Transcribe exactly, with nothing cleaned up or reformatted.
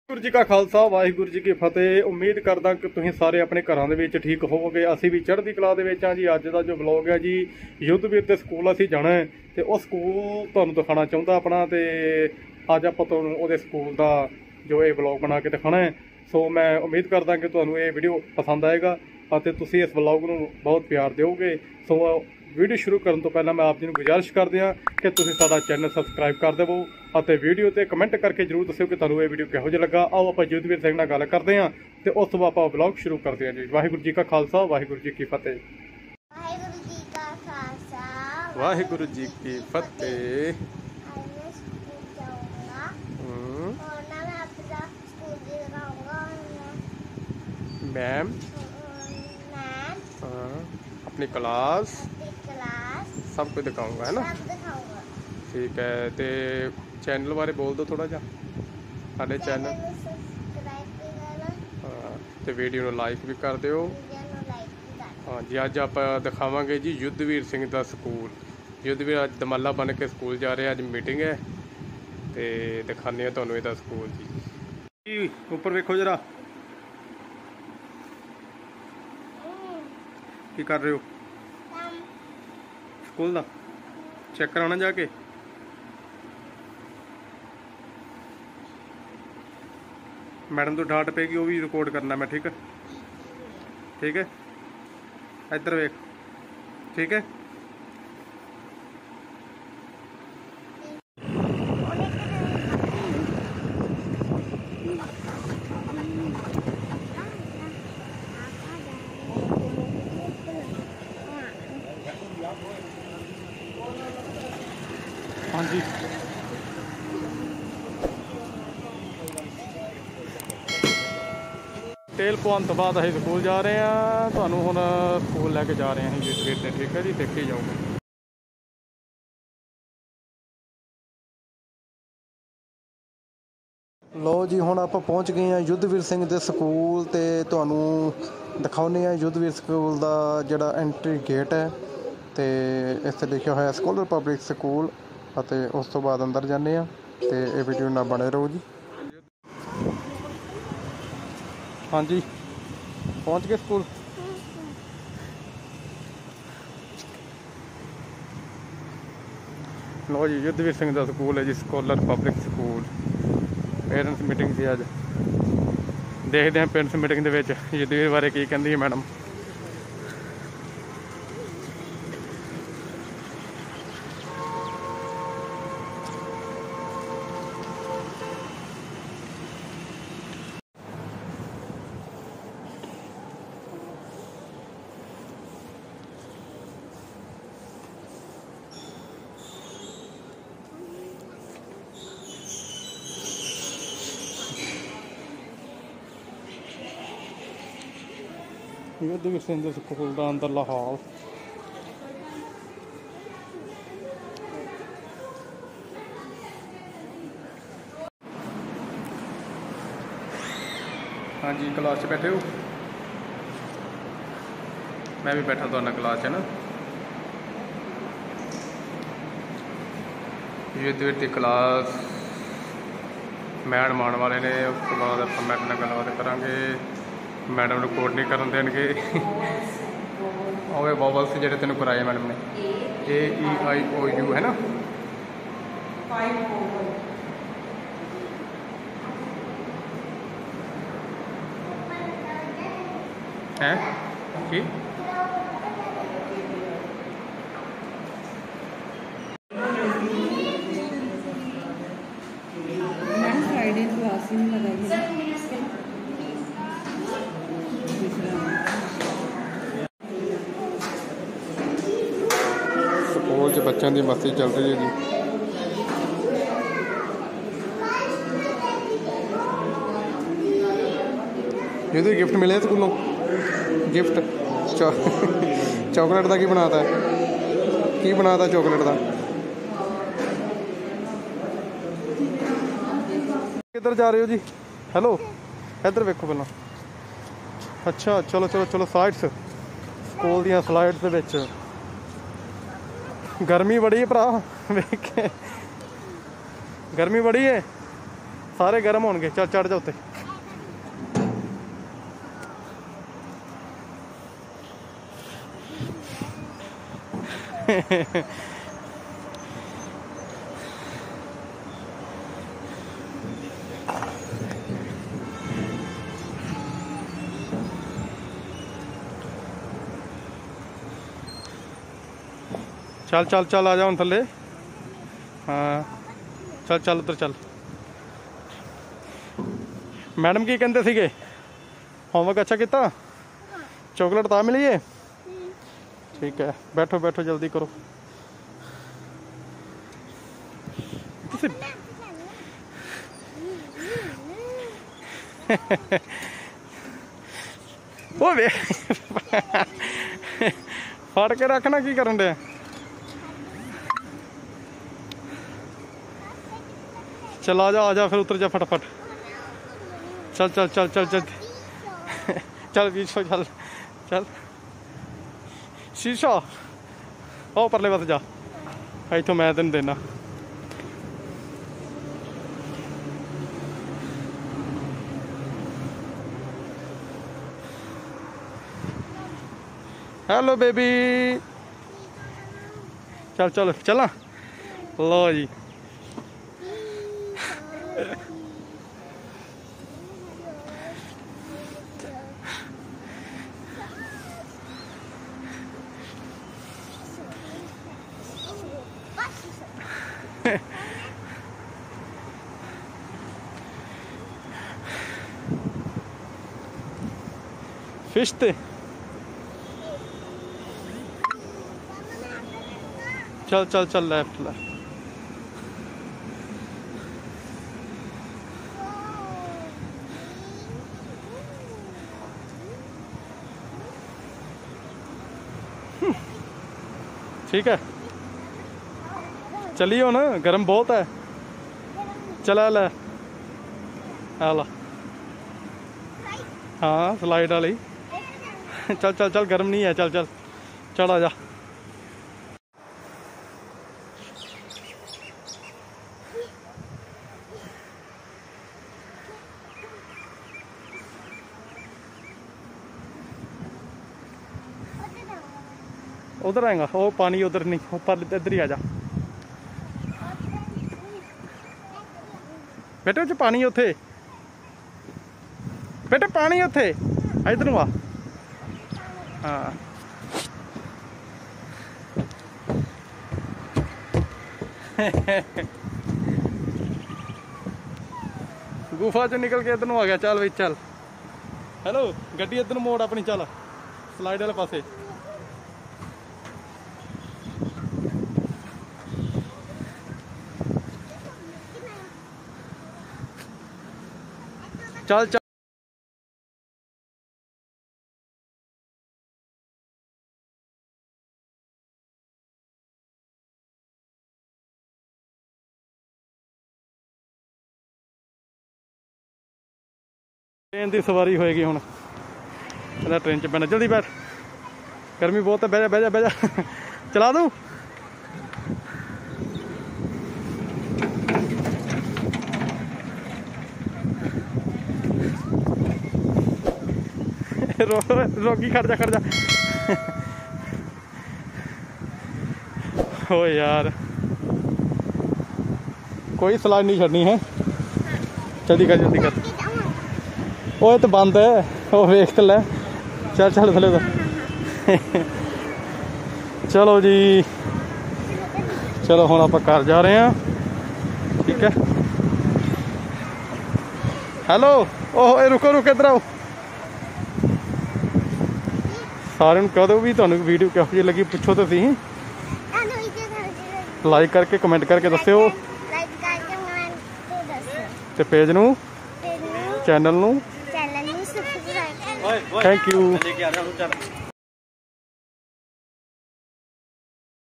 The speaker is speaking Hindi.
गुरु जी का खालसा वाहिगुरु जी की फतेह। उम्मीद करदा कि तुसीं सारे अपने घरां दे विच ठीक होवोगे। असीं भी चढ़दी कला दे विच हां जी। अज दा जो व्लॉग है जी युद्धवीर दे स्कूल असीं जाना है ते उह स्कूल तुहानूं दिखाना चाहुंदा अपना। ते अज आपां तुहानूं उहदे स्कूल दा जो ये व्लॉग बना के दिखाना है। सो मैं उम्मीद करदा कि तुहानूं ये वीडियो पसंद आएगा ਅਤੇ ਤੁਸੀਂ इस व्लॉग ਨੂੰ बहुत प्यार ਦਿਓਗੇ। सो वीडियो शुरू करने तो पहला मैं आप जी ਨੂੰ गुजारिश करदे ਹਾਂ कि ਤੁਸੀਂ ਸਾਡਾ ਚੈਨਲ सबसक्राइब कर देवो ਅਤੇ वीडियो ਤੇ कमेंट करके जरूर दस्सिओ कि ਤੁਹਾਨੂੰ ਇਹ वीडियो ਕਿਹੋ ਜਿਹਾ ਲੱਗਾ। आओ ਆਪਾਂ युद्धवीर ਸਿੰਘ ਨਾਲ ਗੱਲ ਕਰਦੇ ਹਾਂ ਤੇ ਉਸ ਤੋਂ ਬਾਅਦ ਆਪਾਂ व्लॉग शुरू करते हैं जी। वाहिगुरू जी का खालसा वाहिगुरू जी की फतेह। वाहिगुरू जी का खालसा वाहिगुरू जी की फतेह। आज मैं स्कूल जाऊंगा हम्म, और ना मैं अपना स्कूल दिखाऊंगा मैम मैम हाँ, अपनी क्लास अपनी क्लास सब कुछ दिखाऊंगा है ना। सब दिखाऊंगा। ठीक है तो चैनल बारे बोल दो थोड़ा जा साढ़े चैनल। चैनल सब्सक्राइब भी करना, हाँ तो वीडियो ਨੂੰ लाइक भी कर दिओ। वीडियो ਨੂੰ लाइक भी करना। हाँ जी अज आप दिखावांगे जी युद्धवीर सिंह का स्कूल। युद्धवीर अज दमाला बन के स्कूल जा रहे हैं। अज मीटिंग है तो दिखाने तुहानूं इहदा स्कूल जी। ऊपर वेखो जरा की कर रहे हो हम स्कूल का चेक कराना जाके। मैडम तो डांट पेगी वो भी रिकॉर्ड करना मैं। ठीक है ठीक है इधर वेख ठीक है। हाँ जी तेल पवाने तो बाद असीं स्कूल जा रहे हैं। तुहानूं हुण स्कूल लैके जा रहे हैं युद्धवीर ते। ठीक है जी देखी जाओगे। लो जी हुण आपां पहुँच गए हैं युद्धवीर सिंह दे स्कूल ते तुहानूं दिखाउने हैं युद्धवीर स्कूल दा जिहड़ा एंट्री गेट है ते इत्थे लिखिया होया स्कॉलर पब्लिक स्कूल। ਅਤੇ ਉਸ ਤੋਂ ਬਾਅਦ अंदर जाने ਤੇ ਇਹ ਵੀਡੀਓ ਨਾਲ बने रहो जी। हाँ जी पहुँच गए स्कूल। लो जी युद्धवीर सिंह का स्कूल है जी scholar public school. Parents meeting थी अज। देखते हैं पेरेंट्स मीटिंग के युद्धवीर बारे की कहती है मैडम। युद्धवीर सिंह दे स्कूल का अंदरला हाल। हाँ जी क्लास च बैठे हो। मैं भी बैठा तो क्लास है ना। युद्धवीर की क्लास मैडम आने वाले ने। उस तो बाद आप मैडम नाल गलबात करांगे। मैडम रिपोर्ट नहीं करन देणगे। ओए बॉबल्स जेडे तेन कराए मैडम ने ए ई आई ओ यू है ना। है कि फ्राइडे क्लास ही नहीं लगाई है। स्कूल च बच्चों की मस्ती चल रही है जी। युद्धवीर गिफ्ट मिले स्कूलों गिफ्ट चॉकलेट का की बनाता है की बनाता चॉकलेट का। किधर जा रहे हो जी। हेलो इधर वेखो पहला। अच्छा चलो चलो चलो साइड्स स्कूल दियां स्लाइड्स दे विच गर्मी बड़ी है भरा वेख के गर्मी बड़ी है सारे गर्म होणगे। चल चढ़ जा उत्ते। चल चल चल आ जा हुण थल्ले। हाँ चल चल उधर चल। मैडम की कहते सीगे होमवर्क अच्छा किया? चॉकलेट ता मिली है? ठीक है बैठो बैठो जल्दी करो। ओ वे फड़ के रखना की करन दे। चल आ जा आ जा फिर उतर जा फटाफट। चल चल चल चल चल चल पीछो चल चल। शीशा ओ परले पासे जा। इथों मैं तेन देना। Hello baby. चल चल चला। लो जी फिश थे। चल चल चल लेफ्ट लेफ्ट। ठीक है चलियो ना गर्म बहुत है। चला ले आला। हाँ स्लाइड वाली। चल चल चल गर्म नहीं है। चल चल चल आ जा। उधर आएगा वो पानी उधर नहीं ऊपर इधर ही आ जा। बेटे च पानी उथे बेटे पानी उथे इधर आ। हाँ गुफा चो निकल के इधर आ गया। चल बई चल। हेलो गड्डी इधर मोड़ अपनी। चल स्लाइड वाले पासे। चल चल ट्रेन की सवारी होएगी हुण। ट्रेन च बैठना जल्दी बैठ। गर्मी बहुत है। बह जा बह जा बह जा। चला दूँ। रो रोकी खड़ जा खड़ जा। ओ यार कोई स्लाइड नहीं छड़नी है। जल्दी कर जल्दी कर। ओ तो बंद है वो वेख तो ले। चल चल थले तो। चलो जी चलो हुण आपां घर जा रहे हैं। ठीक है हेलो ओह रुको रुको इधर आओ। सारे कह दो भी तुहानूं वीडियो किहो जी लगी पुछो तो सी। लाइक करके कमेंट करके दस्सिओ ते पेज नूं चैनल नूं। Thank you.